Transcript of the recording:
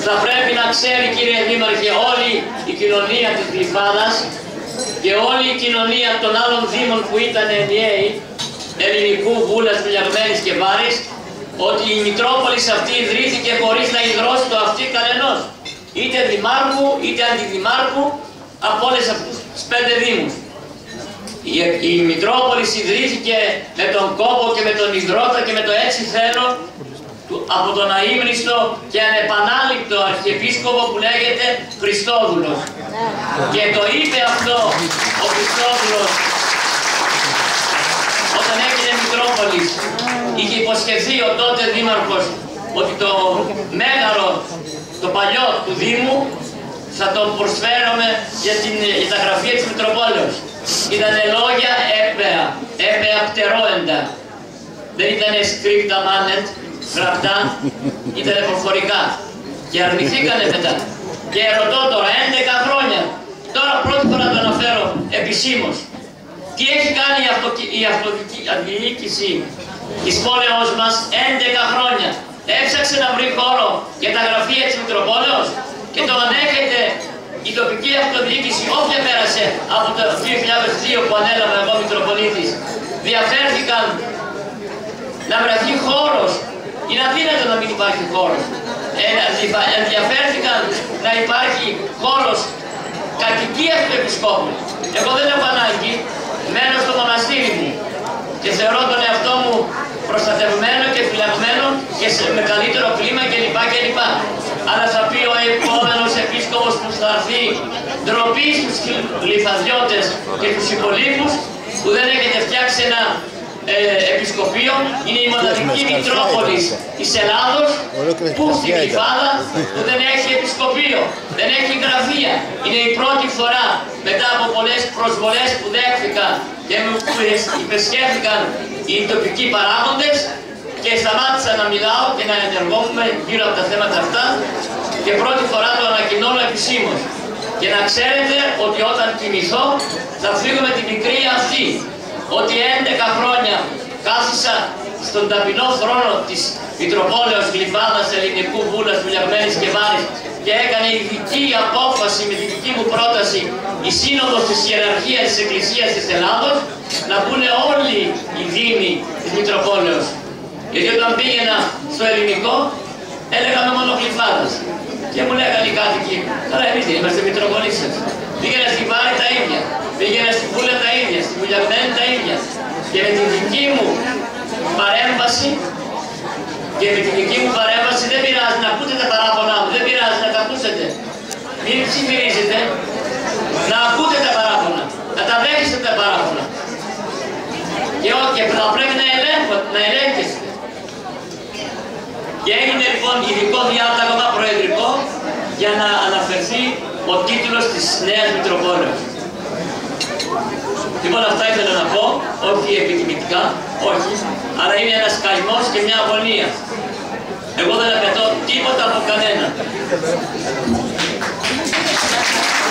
Θα πρέπει να ξέρει, κύριε Δήμαρχε, όλη η κοινωνία της Γλυφάδας και όλη η κοινωνία των άλλων δήμων που ήταν ενιαίοι, Ελληνικού, Βούλας, Βουλιαγμένης και Βάρης, ότι η Μητρόπολης αυτή ιδρύθηκε χωρίς να ιδρώσει το αυτή κανενός, είτε δημάρχου είτε αντιδημάρχου από όλες αυτούς τους 5 δήμους. Η Μητρόπολης ιδρύθηκε με τον κόπο και με τον υδρότα και με το έτσι θέλω από τον αείμνηστο και ανεπανάληπτο αρχιεπίσκοπο που λέγεται Χριστόδουλος. Και το είπε αυτό ο Χριστόδουλος όταν έγινε Μητρόπολης. Είχε υποσχεθεί ο τότε δήμαρχος ότι το μέγαρο, το παλιό του Δήμου, θα το προσφέρουμε για τα γραφεία της Μητροπόλεως. Ήταν λόγια έπαια πτερόεντα. Δεν ήταν scripta manet, γραπτά, ήταν προφορικά. Και αρνηθήκανε μετά. Και ρωτώ τώρα, 11 χρόνια, τώρα πρώτη φορά το αναφέρω επισήμως, τι έχει κάνει η αυτοδιοίκηση της πόλεως μας 11 χρόνια. Έψαξε να βρει χώρο για τα γραφεία της Μητροπόλεως και το ανέχεται η τοπική αυτοδιοίκηση, όποια πέρασε από το 2002 που ανέλαβα εγώ Μητροπολίτης. Διαφέρθηκαν να βρεθεί χώρος. Είναι αδύνατο να μην υπάρχει χώρος. Ενδιαφέρθηκαν να υπάρχει χώρος κατοικίας του Επισκόπου. Εγώ δεν έχω ανάγκη, μένω στο μοναστήρι μου και θεωρώ τον εαυτό μου προστατευμένο και φυλαγμένο και με καλύτερο κλίμα κλπ. Αλλά θα πει ο επόμενος επίσκοπος που θα έρθει, ντροπή στους γλυφαδιώτες και τους υπολείπους που δεν έχετε φτιάξει ένα επισκοπείο. Είναι η μοναδική Μητρόπολης της Ελλάδος που στη Γλυφάδα που δεν έχει επισκοπείο, δεν έχει γραφεία. Είναι η πρώτη φορά μετά από πολλές προσβολές που δέχθηκαν και που υπεσχέθηκαν οι τοπικοί παράγοντες και σταμάτησα να μιλάω και να ενεργόμουν γύρω από τα θέματα αυτά και πρώτη φορά το ανακοινώνω επισήμως. Και να ξέρετε ότι όταν κοιμηθώ θα φύγω με τη μικρή αυτή, ότι 11 χρόνια κάθισα στον ταπεινό θρόνο της Μητροπόλεως Γλυφάδας, Ελληνικού, Βούλας, Βουλιαγμένης και Βάρης και έκανε ειδική απόφαση με τη δική μου πρόταση η Σύνοδος της Ιεραρχίας της Εκκλησίας της Ελλάδος να μπουν όλοι οι δήμοι της Μητροπόλεως. Γιατί όταν πήγαινα στο ελληνικό έλεγαμε μόνο Γλυφάδας και μου λέγανε οι κάτοικοι, τώρα εμείς δεν είμαστε Μητροπολίτες. Πήγαινα στη Βάρη τα ίδια, πήγαινα στη Βούλα τα ίδια, στη Βουλιαγμένη τα ίδια. Και με τη δική μου παρέμβαση δεν πειράζει να ακούτε τα παράπονά μου, δεν πειράζει να τα ακούσετε. Μην ψιθυρίζετε, να ακούτε τα παράπονα, να τα δέχεστε τα παράπονα. Και θα πρέπει να ελέγχεστε. Και έγινε λοιπόν ειδικό διάταγμα προεδρικό για να αναφερθεί ο τίτλος της νέας Μητροπόλεως. Λοιπόν, αυτά ήθελα να πω, όχι επιτιμητικά, όχι, αλλά είναι ένας καημός και μια αγωνία. Εγώ δεν απαιτώ τίποτα από κανένα.